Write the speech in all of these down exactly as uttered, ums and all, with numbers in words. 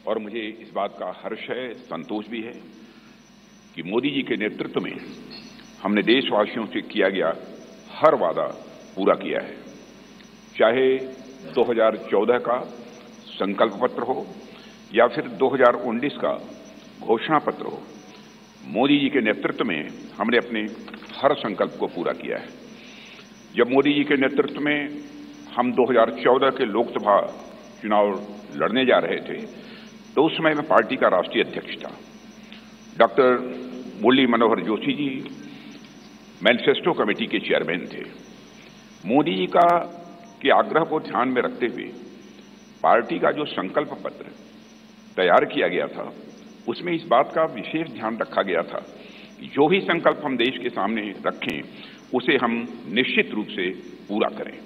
और मुझे इस बात का हर्ष है, संतोष भी है कि मोदी जी के नेतृत्व में हमने देशवासियों से किया गया हर वादा पूरा किया है। चाहे दो हज़ार चौदह का संकल्प पत्र हो या फिर दो हज़ार उन्नीस का घोषणा पत्र हो, मोदी जी के नेतृत्व में हमने अपने हर संकल्प को पूरा किया है। जब मोदी जी के नेतृत्व में हम दो हज़ार चौदह के लोकसभा चुनाव लड़ने जा रहे थे तो उस समय मैं पार्टी का राष्ट्रीय अध्यक्ष था। Doctor Murli Manohar Joshi ji manifesto committee के चेयरमैन थे। मोदी जी का के आग्रह को ध्यान में रखते हुए पार्टी का जो संकल्प पत्र तैयार किया गया था उसमें इस बात का विशेष ध्यान रखा गया था कि जो भी संकल्प हम देश के सामने रखें उसे हम निश्चित रूप से पूरा करें।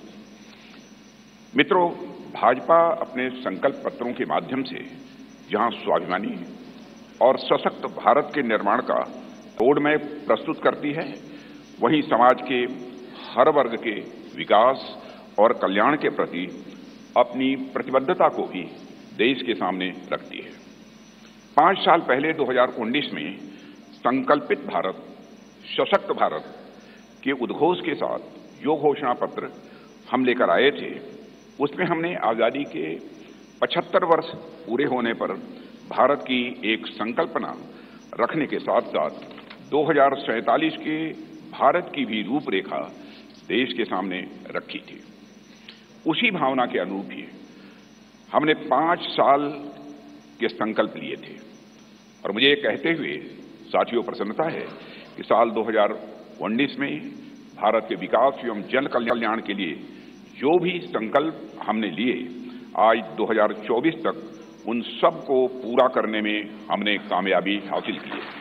मित्रों, भाजपा अपने संकल्प पत्रों के माध्यम से जहां स्वाभिमानी और सशक्त भारत के निर्माण का रोड मैप प्रस्तुत करती है, वहीं समाज के हर वर्ग के विकास और कल्याण के प्रति अपनी प्रतिबद्धता को भी देश के सामने रखती है। पांच साल पहले दो हज़ार उन्नीस में संकल्पित भारत, सशक्त भारत के उद्घोष के साथ जो घोषणा पत्र हम लेकर आए थे उसमें हमने आजादी के पचहत्तर वर्ष पूरे होने पर भारत की एक संकल्पना रखने के साथ साथ दो हज़ार सैंतालीस के भारत की भी रूपरेखा देश के सामने रखी थी। उसी भावना के अनुरूप ही हमने पांच साल के संकल्प लिए थे और मुझे ये कहते हुए साथियों प्रसन्नता है कि साल दो हज़ार उन्नीस में भारत के विकास एवं जन कल्याण के लिए जो भी संकल्प हमने लिए, आज दो हज़ार चौबीस तक उन सब को पूरा करने में हमने कामयाबी हासिल की है।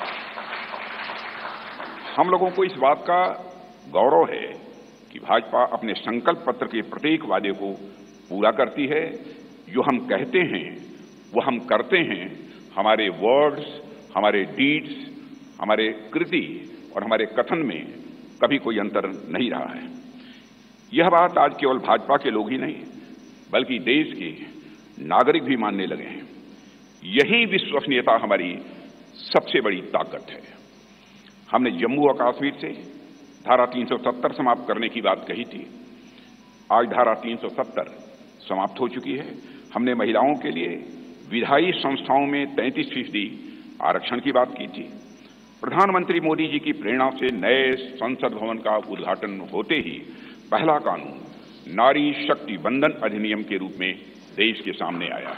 हम लोगों को इस बात का गौरव है कि भाजपा अपने संकल्प पत्र के प्रत्येक वादे को पूरा करती है। जो हम कहते हैं वो हम करते हैं। हमारे वर्ड्स, हमारे डीड्स, हमारे कृति और हमारे कथन में कभी कोई अंतर नहीं रहा है। यह बात आज केवल भाजपा के लोग ही नहीं बल्कि देश के नागरिक भी मानने लगे हैं। यही विश्वसनीयता हमारी सबसे बड़ी ताकत है। हमने जम्मू और कश्मीर से धारा तीन सौ सत्तर समाप्त करने की बात कही थी। आज धारा तीन सौ सत्तर समाप्त हो चुकी है। हमने महिलाओं के लिए विधायी संस्थाओं में तैंतीस फीसदी आरक्षण की बात की थी। प्रधानमंत्री मोदी जी की प्रेरणा से नए संसद भवन का उद्घाटन होते ही पहला कानून नारी शक्ति बंधन अधिनियम के रूप में देश के सामने आया।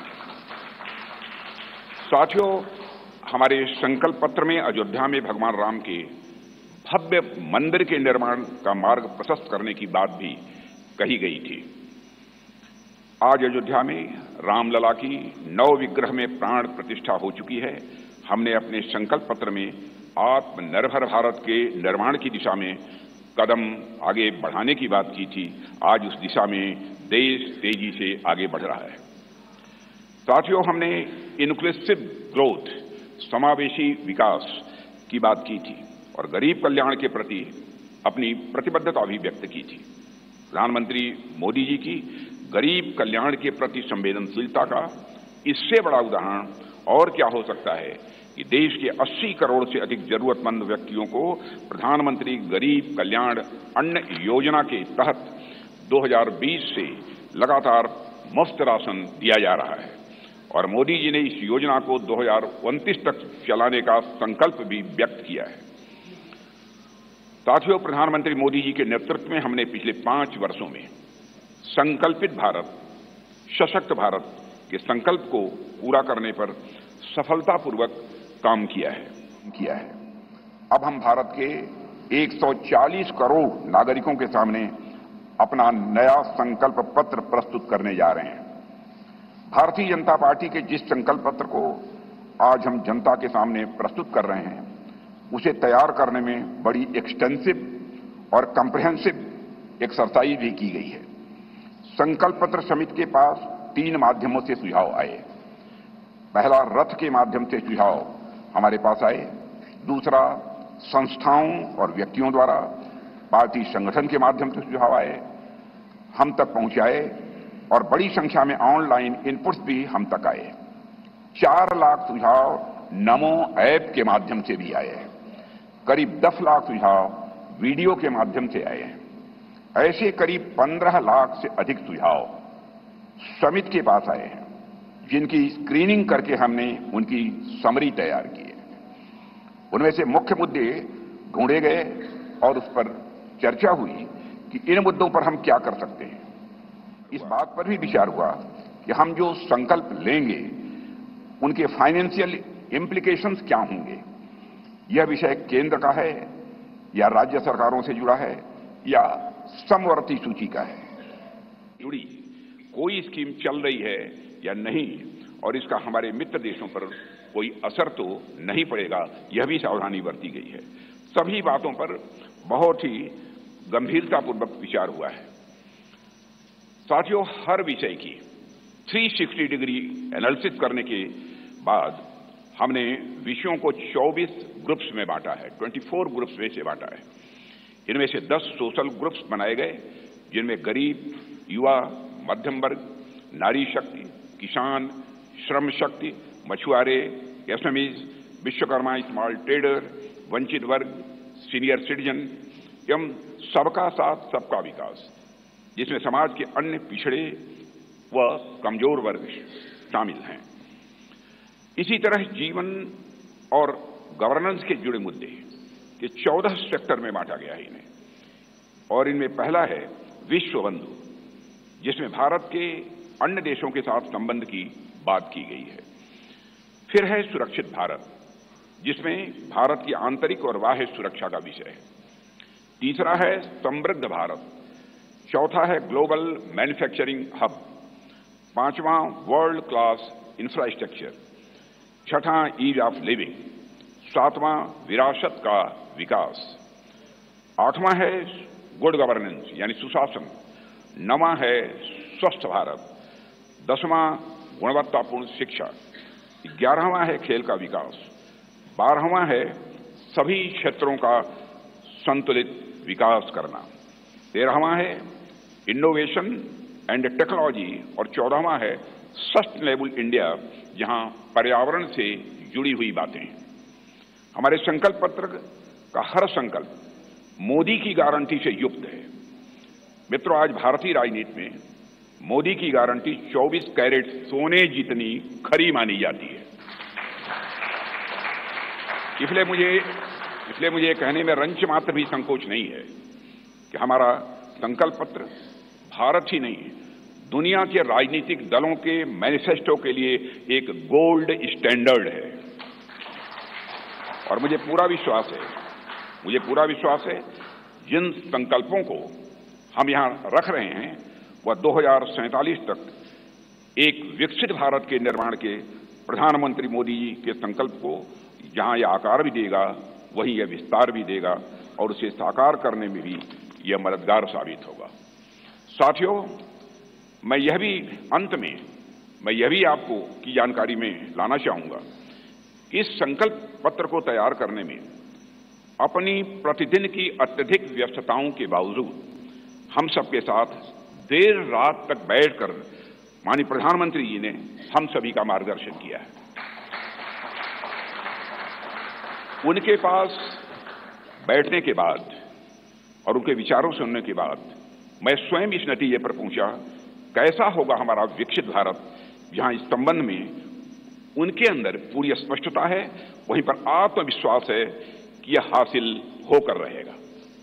साथियों, हमारे संकल्प पत्र में अयोध्या में भगवान राम के भव्य मंदिर के निर्माण का मार्ग प्रशस्त करने की बात भी कही गई थी। आज अयोध्या में रामलला की नव विग्रह में प्राण प्रतिष्ठा हो चुकी है। हमने अपने संकल्प पत्र में आत्मनिर्भर भारत के निर्माण की दिशा में कदम आगे बढ़ाने की बात की थी। आज उस दिशा में देश तेजी से आगे बढ़ रहा है। साथियों, हमने इंक्लूसिव ग्रोथ, समावेशी विकास की बात की थी और गरीब कल्याण के प्रति अपनी प्रतिबद्धता भी व्यक्त की थी। प्रधानमंत्री मोदी जी की गरीब कल्याण के प्रति संवेदनशीलता का इससे बड़ा उदाहरण और क्या हो सकता है कि देश के अस्सी करोड़ से अधिक जरूरतमंद व्यक्तियों को प्रधानमंत्री गरीब कल्याण अन्न योजना के तहत दो हज़ार बीस से लगातार मुफ्त राशन दिया जा रहा है और मोदी जी ने इस योजना को दो हज़ार उनतीस तक चलाने का संकल्प भी व्यक्त किया है। साथियों, प्रधानमंत्री मोदी जी के नेतृत्व में हमने पिछले पांच वर्षों में संकल्पित भारत, सशक्त भारत के संकल्प को पूरा करने पर सफलतापूर्वक काम किया है किया है अब हम भारत के एक सौ चालीस करोड़ नागरिकों के सामने अपना नया संकल्प पत्र प्रस्तुत करने जा रहे हैं। भारतीय जनता पार्टी के जिस संकल्प पत्र को आज हम जनता के सामने प्रस्तुत कर रहे हैं उसे तैयार करने में बड़ी एक्सटेंसिव और कॉम्प्रिहेंसिव एक्सरसाइज भी की गई है। संकल्प पत्र समिति के पास तीन माध्यमों से सुझाव आए। पहला, रथ के माध्यम से सुझाव हमारे पास आए। दूसरा, संस्थाओं और व्यक्तियों द्वारा पार्टी संगठन के माध्यम से सुझाव आए, हम तक पहुंचाए और बड़ी संख्या में ऑनलाइन इनपुट्स भी हम तक आए। चार लाख सुझाव नमो ऐप के माध्यम से भी आए हैं। करीब दस लाख सुझाव वीडियो के माध्यम से आए हैं। ऐसे करीब पंद्रह लाख से अधिक सुझाव समिति के पास आए हैं, जिनकी स्क्रीनिंग करके हमने उनकी समरी तैयार की है। उनमें से मुख्य मुद्दे ढूंढे गए और उस पर चर्चा हुई कि इन मुद्दों पर हम क्या कर सकते हैं। इस बात पर भी विचार हुआ कि हम जो संकल्प लेंगे उनके फाइनेंशियल इम्प्लीकेशंस क्या होंगे। यह विषय केंद्र का है या राज्य सरकारों से जुड़ा है या समवर्ती सूची का है। जुड़ी कोई स्कीम चल रही है या नहीं और इसका हमारे मित्र देशों पर कोई असर तो नहीं पड़ेगा, यह भी सावधानी बरती गई है। सभी बातों पर बहुत ही गंभीरतापूर्वक विचार हुआ है। साथियों, हर विषय की तीन सौ साठ डिग्री एनालिसिस करने के बाद हमने विषयों को चौबीस ग्रुप्स में बांटा है, चौबीस ग्रुप्स में से बांटा है। इनमें से दस सोशल ग्रुप्स बनाए गए, जिनमें गरीब, युवा, मध्यम वर्ग, नारी शक्ति, किसान, श्रम शक्ति, मछुआरे, एसएमईज, विश्वकर्मा, स्मॉल ट्रेडर, वंचित वर्ग, सीनियर सिटीजन एवं सबका साथ सबका विकास, जिसमें समाज के अन्य पिछड़े व कमजोर वर्ग शामिल हैं। इसी तरह जीवन और गवर्नेंस के जुड़े मुद्दे के चौदह सेक्टर में बांटा गया है इन्हें, और इनमें पहला है विश्व बंधु, जिसमें भारत के अन्य देशों के साथ संबंध की बात की गई है। फिर है सुरक्षित भारत, जिसमें भारत की आंतरिक और बाह्य सुरक्षा का विषय है। तीसरा है समृद्ध भारत, चौथा है ग्लोबल मैन्युफैक्चरिंग हब, पांचवां वर्ल्ड क्लास इंफ्रास्ट्रक्चर, छठा ईज ऑफ लिविंग, सातवां विरासत का विकास, आठवां है गुड गवर्नेंस यानी सुशासन, नवां है स्वस्थ भारत, दसवां गुणवत्तापूर्ण शिक्षा, ग्यारहवां है खेल का विकास, बारहवां है सभी क्षेत्रों का संतुलित विकास करना, तेरहवां है इनोवेशन एंड टेक्नोलॉजी और चौदहवां है सस्टेनेबल इंडिया, जहां पर्यावरण से जुड़ी हुई बातें। हमारे संकल्प पत्र का हर संकल्प मोदी की गारंटी से युक्त है। मित्रों, आज भारतीय राजनीति में मोदी की गारंटी चौबीस कैरेट सोने जितनी खरी मानी जाती है। इसलिए मुझे इसलिए मुझे कहने में रंच मात्र भी संकोच नहीं है कि हमारा संकल्प पत्र भारत ही नहीं, दुनिया के राजनीतिक दलों के मैनिफेस्टो के लिए एक गोल्ड स्टैंडर्ड है। और मुझे पूरा विश्वास है मुझे पूरा विश्वास है जिन संकल्पों को हम यहां रख रहे हैं वह दो हजार सैंतालीस तक एक विकसित भारत के निर्माण के प्रधानमंत्री मोदी जी के संकल्प को जहां यह आकार भी देगा, वहीं यह विस्तार भी देगा और उसे साकार करने में भी यह मददगार साबित होगा। साथियों, मैं यह भी अंत में मैं यह भी आपको की जानकारी में लाना चाहूंगा, इस संकल्प पत्र को तैयार करने में अपनी प्रतिदिन की अत्यधिक व्यस्तताओं के बावजूद हम सबके साथ देर रात तक बैठकर माननीय प्रधानमंत्री जी ने हम सभी का मार्गदर्शन किया है। उनके पास बैठने के बाद और उनके विचारों सुनने के बाद मैं स्वयं इस नतीजे पर पहुंचा, कैसा होगा हमारा विकसित भारत, जहां इस संबंध में उनके अंदर पूरी स्पष्टता है, वहीं पर आत्मविश्वास है कि यह हासिल होकर रहेगा।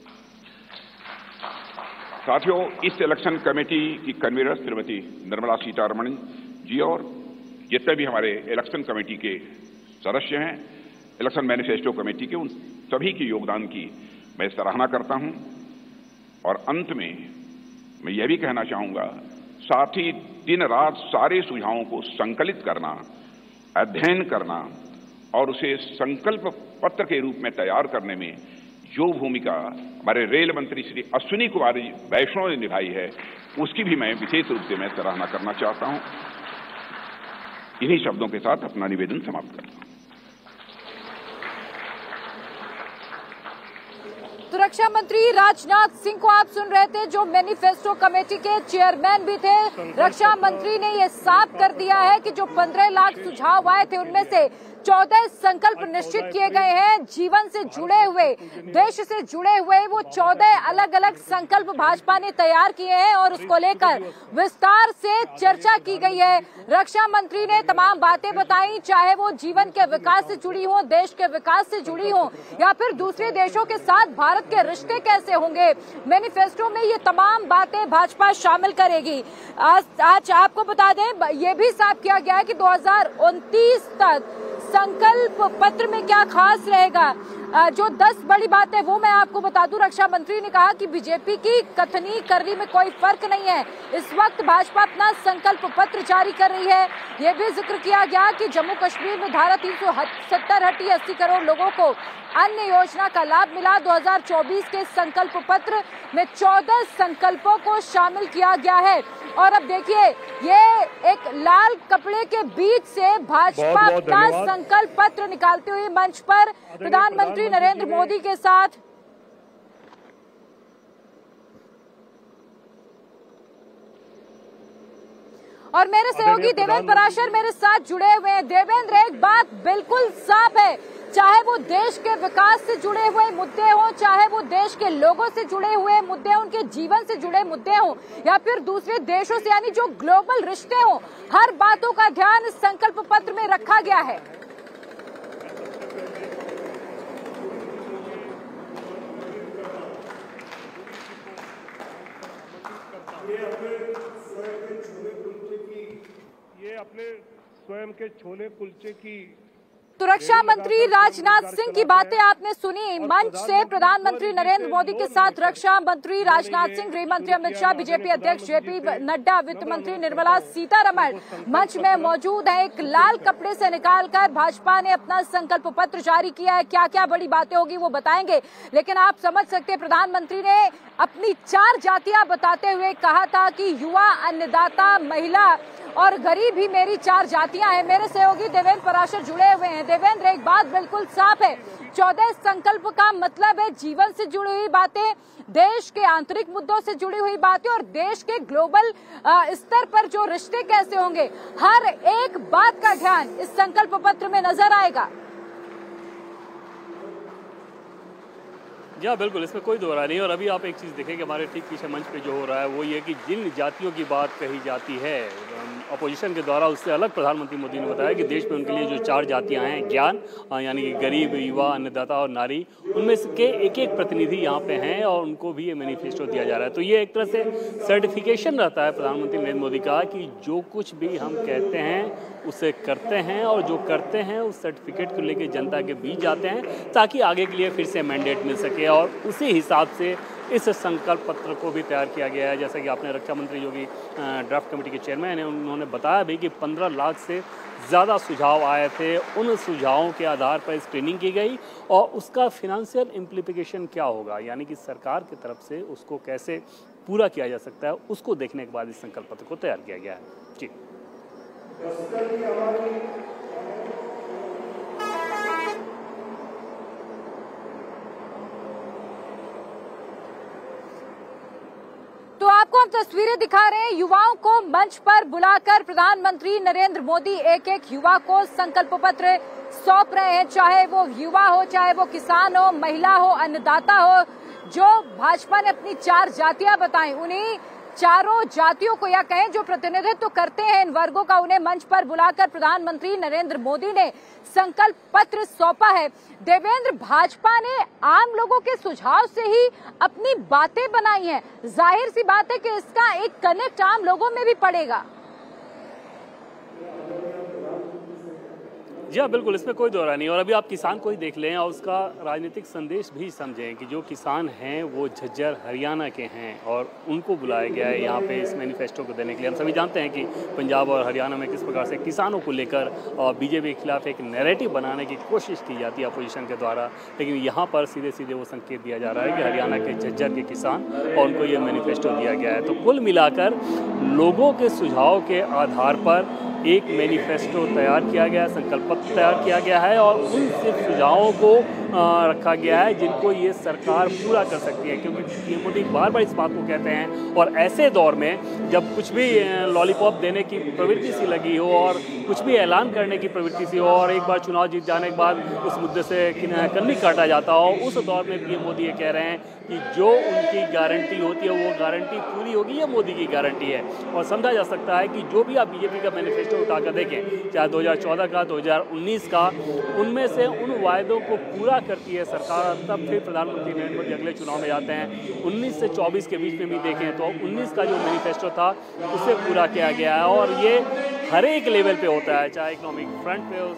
साथियों, इस इलेक्शन कमेटी की कन्वीनर श्रीमती निर्मला सीतारमण जी और जितने भी हमारे इलेक्शन कमेटी के सदस्य हैं, इलेक्शन मैनिफेस्टो कमेटी के, उन सभी के योगदान की मैं सराहना करता हूं। और अंत में मैं यह भी कहना चाहूंगा, साथ ही दिन रात सारे सुझावों को संकलित करना, अध्ययन करना और उसे संकल्प पत्र के रूप में तैयार करने में जो भूमिका हमारे रेल मंत्री श्री अश्विनी कुमार वैष्णव ने निभाई है, उसकी भी मैं विशेष रूप से मैं सराहना करना चाहता हूं। इन्हीं शब्दों के साथ अपना निवेदन समाप्त करता हूं। तो रक्षा मंत्री राजनाथ सिंह को आप सुन रहे थे, जो मैनिफेस्टो कमेटी के चेयरमैन भी थे। रक्षा मंत्री ने ये साफ कर दिया है कि जो पंद्रह लाख सुझाव आए थे उनमें से चौदह संकल्प निश्चित किए गए हैं। जीवन से जुड़े हुए, देश से जुड़े हुए वो चौदह अलग अलग संकल्प भाजपा ने तैयार किए हैं और उसको लेकर विस्तार से चर्चा की गई है। रक्षा मंत्री ने तमाम बातें बताई, चाहे वो जीवन के विकास से जुड़ी हो, देश के विकास से जुड़ी हो, या फिर दूसरे देशों के साथ भारत के रिश्ते कैसे होंगे। मैनिफेस्टो में ये तमाम बातें भाजपा शामिल करेगी। आज, आज आपको बता दें, ये भी साफ किया गया है कि दो हजार उनतीस तक संकल्प पत्र में क्या खास रहेगा। जो दस बड़ी बात है वो मैं आपको बता दूं। रक्षा मंत्री ने कहा कि बीजेपी की कथनी करनी में कोई फर्क नहीं है। इस वक्त भाजपा अपना संकल्प पत्र जारी कर रही है। ये भी जिक्र किया गया कि जम्मू कश्मीर में धारा तीन सौ सत्तर हटी, अस्सी करोड़ लोगों को अन्य योजना का लाभ मिला। दो हजार चौबीस के संकल्प पत्र में चौदह संकल्पों को शामिल किया गया है। और अब देखिए, ये एक लाल कपड़े के बीच से भाजपा का संकल्प पत्र निकालते हुए मंच पर प्रधानमंत्री नरेंद्र मोदी के साथ और मेरे सहयोगी देवेंद्र पराशर मेरे साथ जुड़े हुए हैं। देवेंद्र, एक बात बिल्कुल साफ है, चाहे वो देश के विकास से जुड़े हुए मुद्दे हों, चाहे वो देश के लोगों से जुड़े हुए मुद्दे हों, उनके जीवन से जुड़े मुद्दे हों, या फिर दूसरे देशों से, यानी जो ग्लोबल रिश्ते हों, हर बातों का ध्यान इस संकल्प पत्र में रखा गया है। ये अपने स्वयं के छोले कुलचे की तो रक्षा मंत्री राजनाथ सिंह की बातें आपने सुनी। मंच से प्रधानमंत्री नरेंद्र मोदी के साथ रक्षा मंत्री राजनाथ सिंह, गृह मंत्री अमित शाह, बीजेपी अध्यक्ष जेपी नड्डा, वित्त मंत्री निर्मला सीतारमण मंच में मौजूद है। एक लाल कपड़े से निकालकर भाजपा ने अपना संकल्प पत्र जारी किया है। क्या क्या बड़ी बातें होगी वो बताएंगे, लेकिन आप समझ सकते हैं प्रधानमंत्री ने अपनी चार जातियां बताते हुए कहा था कि युवा, अन्नदाता, महिला और गरीब ही मेरी चार जातियां हैं। मेरे सहयोगी देवेंद्र पराशर जुड़े हुए हैं। देवेंद्र, एक बात बिल्कुल साफ है, चौदह संकल्प का मतलब है जीवन से जुड़ी हुई बातें, देश के आंतरिक मुद्दों से जुड़ी हुई बातें और देश के ग्लोबल स्तर पर जो रिश्ते कैसे होंगे, हर एक बात का ध्यान इस संकल्प पत्र में नजर आएगा। जी हाँ, बिल्कुल, इसमें कोई दो राय नहीं। और अभी आप एक चीज़ देखें कि हमारे ठीक पीछे मंच पे जो हो रहा है वो ये कि जिन जातियों की बात कही जाती है अपोजिशन के द्वारा, उससे अलग प्रधानमंत्री मोदी ने बताया कि देश में उनके लिए जो चार जातियां हैं, ज्ञान यानी कि गरीब, युवा, अन्नदाता और नारी, उनमें के एक एक प्रतिनिधि यहाँ पे हैं और उनको भी ये मैनिफेस्टो दिया जा रहा है। तो ये एक तरह से सर्टिफिकेशन रहता है प्रधानमंत्री नरेंद्र मोदी का कि जो कुछ भी हम कहते हैं उसे करते हैं, और जो करते हैं उस सर्टिफिकेट को लेकर जनता के बीच जाते हैं ताकि आगे के लिए फिर से मैंडेट मिल सके। और उसी हिसाब से इस संकल्प पत्र को भी तैयार किया गया है। जैसा कि आपने रक्षा मंत्री जो कि ड्राफ्ट कमेटी के चेयरमैन हैं, उन्होंने बताया भी कि पंद्रह लाख से ज़्यादा सुझाव आए थे। उन सुझावों के आधार पर स्क्रीनिंग की गई और उसका फिनेंशियल इम्प्लीकेशन क्या होगा, यानी कि सरकार की तरफ से उसको कैसे पूरा किया जा सकता है, उसको देखने के बाद इस संकल्प पत्र को तैयार किया गया है। जी तो आपको हम तस्वीरें दिखा रहे हैं। युवाओं को मंच पर बुलाकर प्रधानमंत्री नरेंद्र मोदी एक एक युवा को संकल्प पत्र सौंप रहे हैं, चाहे वो युवा हो, चाहे वो किसान हो, महिला हो, अन्नदाता हो। जो भाजपा ने अपनी चार जातियां बताई, उन्हीं चारों जातियों को, या कहें जो प्रतिनिधित्व तो करते हैं इन वर्गों का, उन्हें मंच पर बुलाकर प्रधानमंत्री नरेंद्र मोदी ने संकल्प पत्र सौंपा है। देवेंद्र, भाजपा ने आम लोगों के सुझाव से ही अपनी बातें बनाई हैं। जाहिर सी बात है कि इसका एक कनेक्ट आम लोगों में भी पड़ेगा। जी हाँ, बिल्कुल, इसमें कोई दो राय नहीं। और अभी आप किसान को ही देख लें और उसका राजनीतिक संदेश भी समझें कि जो किसान हैं वो झज्जर हरियाणा के हैं और उनको बुलाया गया है यहाँ पे इस मैनिफेस्टो को देने के लिए। हम सभी जानते हैं कि पंजाब और हरियाणा में किस प्रकार से किसानों को लेकर और बीजेपी के खिलाफ एक नैरेटिव बनाने की कोशिश की जाती है अपोजिशन के द्वारा, लेकिन यहाँ पर सीधे सीधे वो संकेत दिया जा रहा है कि हरियाणा के झज्जर के किसान और उनको ये मैनिफेस्टो दिया गया है। तो कुल मिलाकर लोगों के सुझाव के आधार पर एक मैनिफेस्टो तैयार किया गया है, संकल्प पत्र तैयार किया गया है और उन सिर्फ सुझावों को रखा गया है जिनको ये सरकार पूरा कर सकती है, क्योंकि पीएम मोदी बार बार इस बात को कहते हैं। और ऐसे दौर में जब कुछ भी लॉलीपॉप देने की प्रवृत्ति सी लगी हो और कुछ भी ऐलान करने की प्रवृत्ति सी हो और एक बार चुनाव जीत जाने के बाद उस मुद्दे से कन्नी काटा जाता हो, उस दौर में पीएम मोदी ये कह रहे हैं कि जो उनकी गारंटी होती है वो गारंटी पूरी होगी, ये मोदी की गारंटी है। और समझा जा सकता है कि जो भी आप बीजेपी का मैनिफेस्टो उठाकर देखें, चाहे दो हज़ार चौदह का, दो हज़ार उन्नीस का, उनमें से उन वायदों को पूरा करती है सरकार। तब फिर प्रधानमंत्री नरेंद्र मोदी अगले चुनाव में जाते हैं। उन्नीस से चौबीस के बीच में भी देखें तो उन्नीस का जो मैनिफेस्टो था उसे पूरा किया गया है और ये हर एक लेवल पे होता है, चाहे इकोनॉमिक फ्रंट पे हो।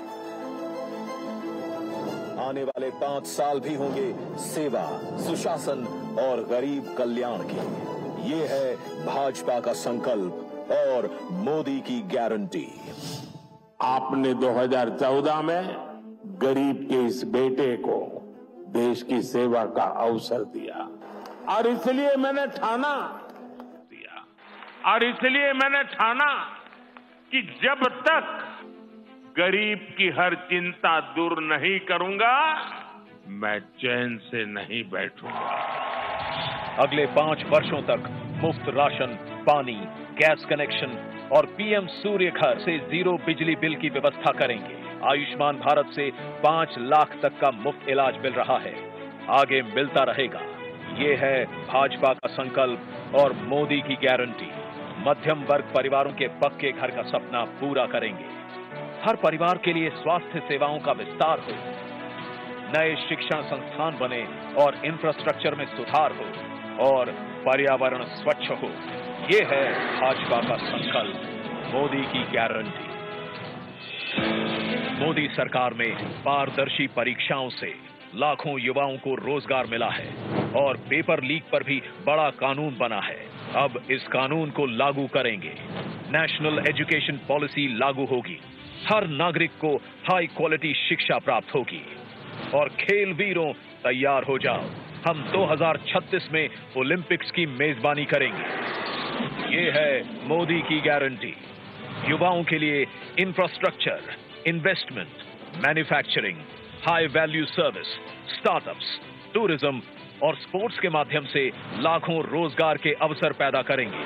आने वाले पांच साल भी होंगे सेवा, सुशासन और गरीब कल्याण के। ये है भाजपा का संकल्प और मोदी की गारंटी। आपने दो हज़ार चौदह में गरीब के इस बेटे को देश की सेवा का अवसर दिया और इसलिए मैंने ठाना दिया और इसलिए मैंने ठाना कि जब तक गरीब की हर चिंता दूर नहीं करूंगा, मैं चैन से नहीं बैठूंगा। अगले पांच वर्षों तक मुफ्त राशन, पानी, गैस कनेक्शन और पीएम सूर्य घर से जीरो बिजली बिल की व्यवस्था करेंगे। आयुष्मान भारत से पांच लाख तक का मुफ्त इलाज मिल रहा है, आगे मिलता रहेगा। ये है भाजपा का संकल्प और मोदी की गारंटी। मध्यम वर्ग परिवारों के पक्के घर का सपना पूरा करेंगे। हर परिवार के लिए स्वास्थ्य सेवाओं का विस्तार हो, नए शिक्षण संस्थान बने और इंफ्रास्ट्रक्चर में सुधार हो और पर्यावरण स्वच्छ हो। ये है भाजपा का संकल्प, मोदी की गारंटी। मोदी सरकार में पारदर्शी परीक्षाओं से लाखों युवाओं को रोजगार मिला है और पेपर लीक पर भी बड़ा कानून बना है। अब इस कानून को लागू करेंगे। नेशनल एजुकेशन पॉलिसी लागू होगी। हर नागरिक को हाई क्वालिटी शिक्षा प्राप्त होगी। और खेल वीरों तैयार हो जाओ, हम दो हज़ार छत्तीस में ओलंपिक्स की मेजबानी करेंगे। ये है मोदी की गारंटी। युवाओं के लिए infrastructure, investment, manufacturing, high value service, startups, tourism और स्पोर्ट्स के माध्यम से लाखों रोजगार के अवसर पैदा करेंगे।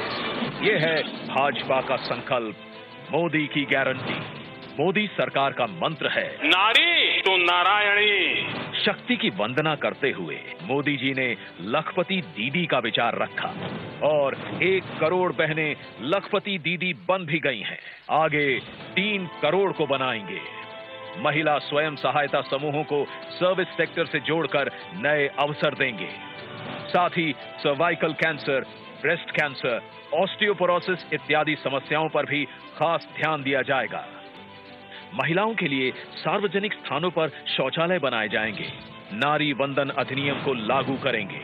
ये है भाजपा का संकल्प, मोदी की गारंटी। मोदी सरकार का मंत्र है नारी तो नारायणी। शक्ति की वंदना करते हुए मोदी जी ने लखपति दीदी का विचार रखा और एक करोड़ बहनें लखपति दीदी बन भी गई हैं। आगे तीन करोड़ को बनाएंगे। महिला स्वयं सहायता समूहों को सर्विस सेक्टर से जोड़कर नए अवसर देंगे। साथ ही cervical cancer, breast cancer, osteoporosis इत्यादि समस्याओं पर भी खास ध्यान दिया जाएगा। महिलाओं के लिए सार्वजनिक स्थानों पर शौचालय बनाए जाएंगे। नारी वंदन अधिनियम को लागू करेंगे।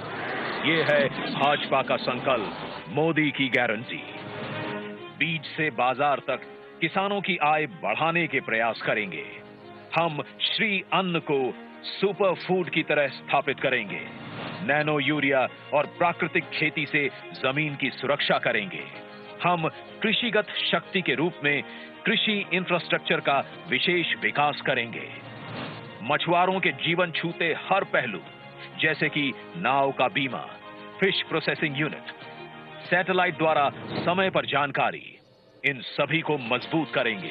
ये है भाजपा का संकल्प, मोदी की गारंटी। बीज से बाजार तक किसानों की आय बढ़ाने के प्रयास करेंगे। हम श्री अन्न को सुपर फूड की तरह स्थापित करेंगे। नैनो यूरिया और प्राकृतिक खेती से जमीन की सुरक्षा करेंगे। हम कृषिगत शक्ति के रूप में कृषि इंफ्रास्ट्रक्चर का विशेष विकास करेंगे। मछुआरों के जीवन छूते हर पहलू, जैसे कि नाव का बीमा, फिश प्रोसेसिंग यूनिट, सैटेलाइट द्वारा समय पर जानकारी, इन सभी को मजबूत करेंगे।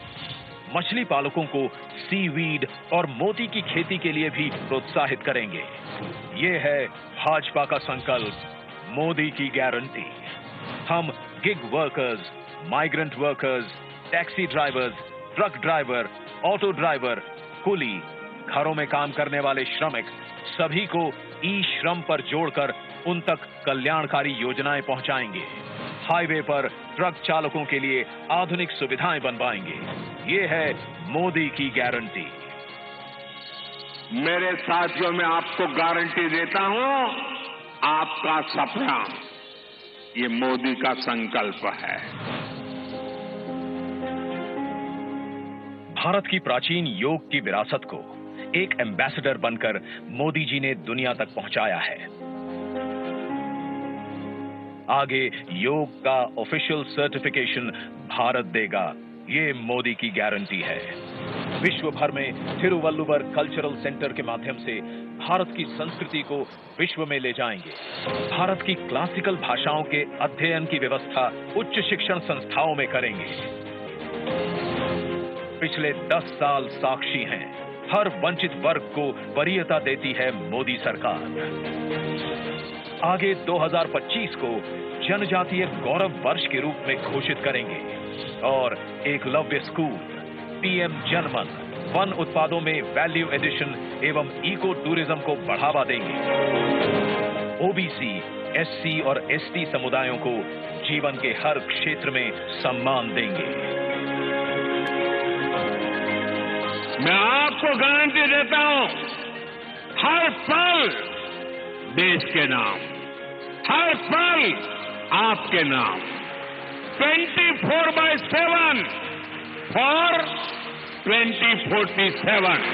मछली पालकों को सीवीड और मोती की खेती के लिए भी प्रोत्साहित करेंगे। ये है भाजपा का संकल्प, मोदी की गारंटी। हम gig workers, migrant workers, taxi drivers, truck driver, auto driver, कुली, घरों में काम करने वाले श्रमिक, सभी को ई श्रम पर जोड़कर उन तक कल्याणकारी योजनाएं पहुंचाएंगे। हाईवे पर ट्रक चालकों के लिए आधुनिक सुविधाएं बनवाएंगे। ये है मोदी की गारंटी। मेरे साथियों, मैं आपको गारंटी देता हूं, आपका सपना ये मोदी का संकल्प है। भारत की प्राचीन योग की विरासत को एक एम्बेसडर बनकर मोदी जी ने दुनिया तक पहुंचाया है। आगे योग का ऑफिशियल सर्टिफिकेशन भारत देगा, ये मोदी की गारंटी है। विश्व भर में थिरुवल्लुवर कल्चरल सेंटर के माध्यम से भारत की संस्कृति को विश्व में ले जाएंगे। भारत की क्लासिकल भाषाओं के अध्ययन की व्यवस्था उच्च शिक्षण संस्थाओं में करेंगे। पिछले दस साल साक्षी हैं, हर वंचित वर्ग को वरीयता देती है मोदी सरकार। आगे दो हज़ार पच्चीस को जनजातीय गौरव वर्ष के रूप में घोषित करेंगे और एकलव्य स्कूल, पीएम जनमन, वन उत्पादों में वैल्यू एडिशन एवं इको टूरिज्म को बढ़ावा देंगे। ओबीसी, एससी और एसटी समुदायों को जीवन के हर क्षेत्र में सम्मान देंगे। मैं आपको गारंटी देता हूं, हर पल देश के नाम, हर पल आपके नाम, twenty four by seven for twenty forty seven.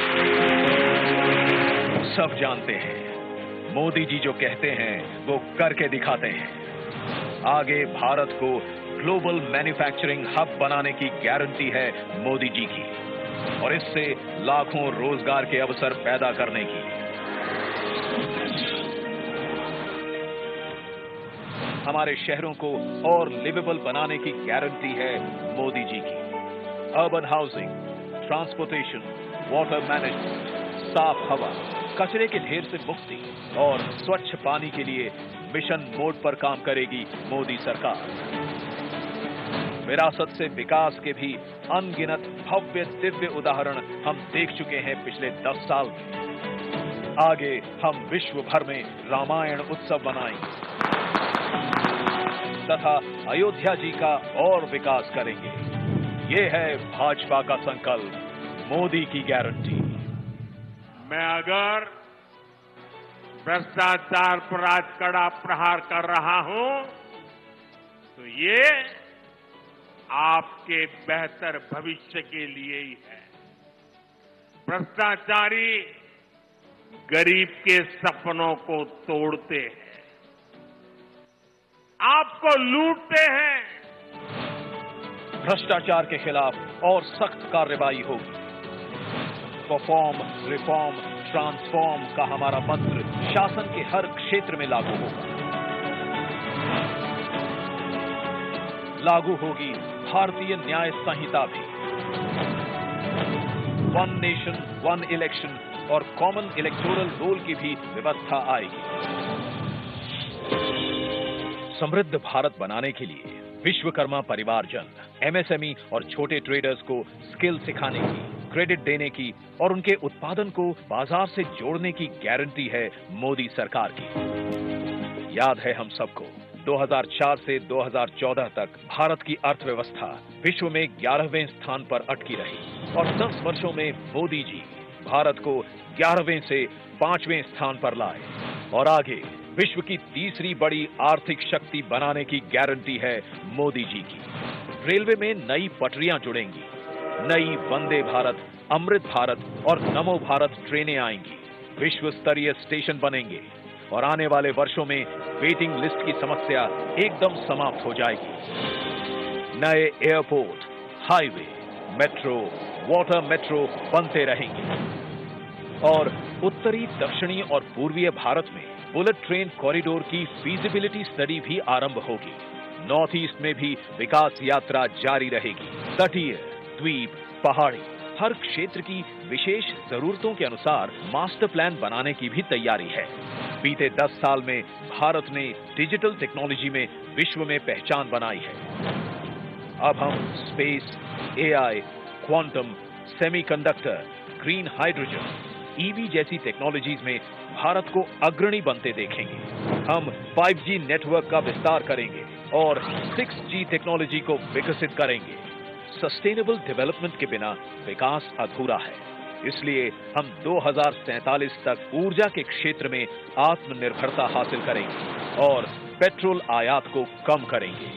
सब जानते हैं, मोदी जी जो कहते हैं वो करके दिखाते हैं। आगे भारत को ग्लोबल मैन्युफैक्चरिंग हब बनाने की गारंटी है मोदी जी की, और इससे लाखों रोजगार के अवसर पैदा करने की। हमारे शहरों को और लिवेबल बनाने की गारंटी है मोदी जी की। Urban housing, transportation, water management, साफ हवा, कचरे के ढेर से मुक्ति और स्वच्छ पानी के लिए मिशन मोड पर काम करेगी मोदी सरकार। विरासत से विकास के भी अनगिनत भव्य दिव्य उदाहरण हम देख चुके हैं पिछले दस साल में। आगे हम विश्व भर में रामायण उत्सव मनाएंगे तथा अयोध्या जी का और विकास करेंगे। ये है भाजपा का संकल्प, मोदी की गारंटी। मैं अगर भ्रष्टाचार पर आज कड़ा प्रहार कर रहा हूं तो ये आपके बेहतर भविष्य के लिए ही है। भ्रष्टाचारी गरीब के सपनों को तोड़ते हैं, आपको लूटते हैं। भ्रष्टाचार के खिलाफ और सख्त कार्रवाई होगी। परफॉर्म, रिफॉर्म, ट्रांसफॉर्म का हमारा मंत्र शासन के हर क्षेत्र में लागू होगा। लागू होगी भारतीय न्याय संहिता भी। वन नेशन, वन इलेक्शन और कॉमन इलेक्टोरल रोल की भी व्यवस्था आएगी। समृद्ध भारत बनाने के लिए विश्वकर्मा परिवारजन, एमएसएमई और छोटे ट्रेडर्स को स्किल सिखाने की, क्रेडिट देने की और उनके उत्पादन को बाजार से जोड़ने की गारंटी है मोदी सरकार की। याद है हम सबको, दो हज़ार चार से दो हज़ार चौदह तक भारत की अर्थव्यवस्था विश्व में ग्यारहवें स्थान पर अटकी रही और दस वर्षों में मोदी जी भारत को ग्यारहवें से पांचवें स्थान पर लाए और आगे विश्व की तीसरी बड़ी आर्थिक शक्ति बनाने की गारंटी है मोदी जी की। रेलवे में नई पटरियां जुड़ेंगी, नई वंदे भारत, अमृत भारत और नमो भारत ट्रेनें आएंगी, विश्व स्तरीय स्टेशन बनेंगे और आने वाले वर्षों में वेटिंग लिस्ट की समस्या एकदम समाप्त हो जाएगी। नए airport, highway, metro, water metro बनते रहेंगे और उत्तरी, दक्षिणी और पूर्वीय भारत में बुलेट ट्रेन कॉरिडोर की फीजिबिलिटी स्टडी भी आरंभ होगी। नॉर्थ ईस्ट में भी विकास यात्रा जारी रहेगी। तटीय, द्वीप, पहाड़ी, हर क्षेत्र की विशेष जरूरतों के अनुसार मास्टर प्लान बनाने की भी तैयारी है। बीते दस साल में भारत ने डिजिटल टेक्नोलॉजी में विश्व में पहचान बनाई है। अब हम space, AI, quantum, semiconductor, green hydrogen, EV जैसी टेक्नोलॉजीज में भारत को अग्रणी बनते देखेंगे। हम फाइव जी नेटवर्क का विस्तार करेंगे और सिक्स जी टेक्नोलॉजी को विकसित करेंगे। सस्टेनेबल डेवलपमेंट के बिना विकास अधूरा है, इसलिए हम दो हज़ार सैंतालीस तक ऊर्जा के क्षेत्र में आत्मनिर्भरता हासिल करेंगे और पेट्रोल आयात को कम करेंगे।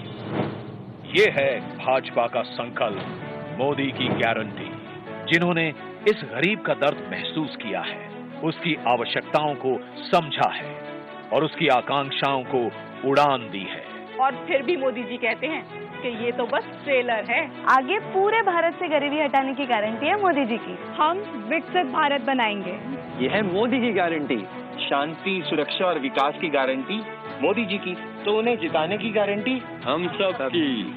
ये है भाजपा का संकल्प, मोदी की गारंटी। जिन्होंने इस गरीब का दर्द महसूस किया है, उसकी आवश्यकताओं को समझा है और उसकी आकांक्षाओं को उड़ान दी है। और फिर भी मोदी जी कहते हैं कि ये तो बस ट्रेलर है। आगे पूरे भारत से गरीबी हटाने की गारंटी है मोदी जी की। हम विकसित भारत बनाएंगे। ये है मोदी की गारंटी, शांति, सुरक्षा और विकास की गारंटी मोदी जी की। तो उन्हें जिताने की गारंटी हम सब की।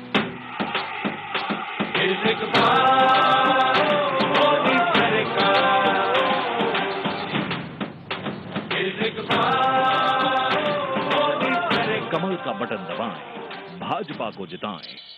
कमल का बटन दबाएं, भाजपा को जिताएं।